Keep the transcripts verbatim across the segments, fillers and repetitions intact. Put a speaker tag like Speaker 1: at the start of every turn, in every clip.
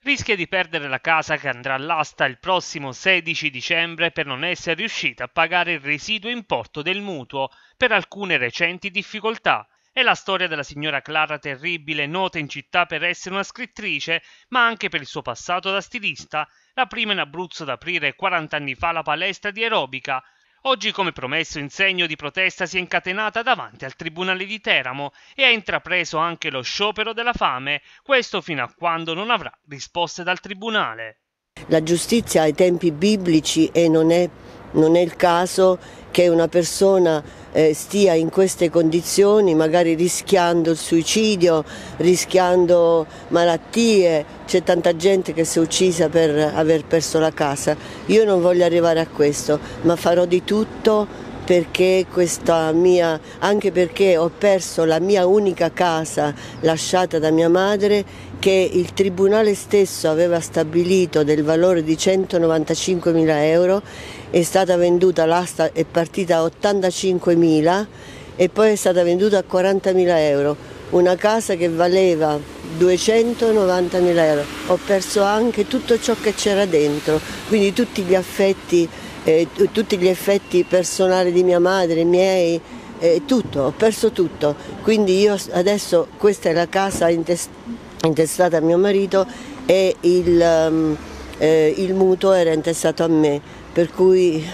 Speaker 1: Rischia di perdere la casa che andrà all'asta il prossimo sedici dicembre per non essere riuscita a pagare il residuo importo del mutuo per alcune recenti difficoltà. È la storia della signora Clara Terribile, nota in città per essere una scrittrice, ma anche per il suo passato da stilista, la prima in Abruzzo ad aprire quaranta anni fa la palestra di aerobica. Oggi, come promesso in segno di protesta, si è incatenata davanti al Tribunale di Teramo e ha intrapreso anche lo sciopero della fame, questo fino a quando non avrà risposte dal Tribunale.
Speaker 2: La giustizia ha i tempi biblici e non è, non è il caso che una persona eh, stia in queste condizioni, magari rischiando il suicidio, rischiando malattie. C'è tanta gente che si è uccisa per aver perso la casa. Io non voglio arrivare a questo, ma farò di tutto perché questa mia, anche perché ho perso la mia unica casa lasciata da mia madre, che il tribunale stesso aveva stabilito del valore di centonovantacinquemila euro, è stata venduta, l'asta è partita a ottantacinquemila e poi è stata venduta a quarantamila euro, una casa che valeva duecentonovantamila euro. Ho perso anche tutto ciò che c'era dentro, quindi tutti gli affetti, eh, tutti gli effetti personali di mia madre, i miei, eh, tutto, ho perso tutto. Quindi io adesso, questa è la casa intestata a mio marito e il, um, eh, il mutuo era intestato a me, per cui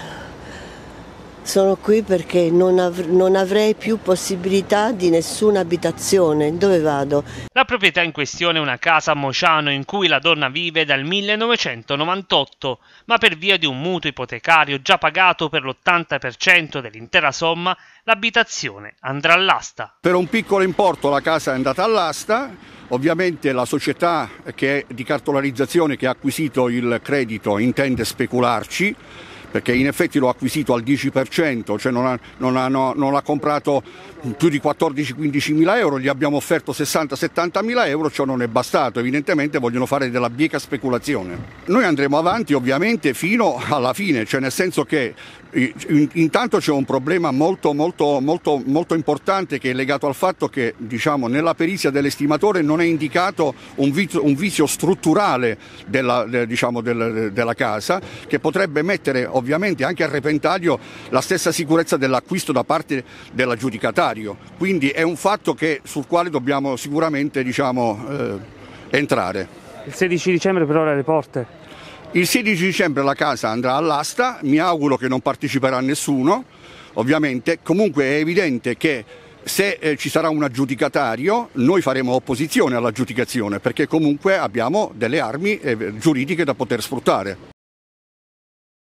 Speaker 2: sono qui perché non, av- non avrei più possibilità di nessuna abitazione. Dove vado?
Speaker 1: La proprietà in questione è una casa a Mociano in cui la donna vive dal millenovecentonovantotto, ma per via di un mutuo ipotecario già pagato per l'ottanta per cento dell'intera somma, l'abitazione andrà all'asta.
Speaker 3: Per un piccolo importo la casa è andata all'asta, ovviamente la società che è di cartolarizzazione che ha acquisito il credito intende specularci, perché in effetti l'ho acquisito al dieci per cento, cioè non ha, non ha, no, non ha comprato più di quattordici quindici mila euro, gli abbiamo offerto sessanta settantamila mila euro, ciò non è bastato, evidentemente vogliono fare della bieca speculazione. Noi andremo avanti ovviamente fino alla fine, cioè nel senso che intanto c'è un problema molto, molto, molto, molto importante che è legato al fatto che, diciamo, nella perizia dell'estimatore non è indicato un vizio, un vizio strutturale della, de, diciamo, del, della casa, che potrebbe mettere ovviamente anche a repentaglio la stessa sicurezza dell'acquisto da parte dell'aggiudicatario. Quindi è un fatto che, sul quale dobbiamo sicuramente, diciamo, eh, entrare.
Speaker 1: Il sedici dicembre per ora le porte.
Speaker 3: Il sedici dicembre la casa andrà all'asta, mi auguro che non parteciperà nessuno, ovviamente. Comunque è evidente che se eh, ci sarà un aggiudicatario noi faremo opposizione all'aggiudicazione, perché comunque abbiamo delle armi eh, giuridiche da poter sfruttare.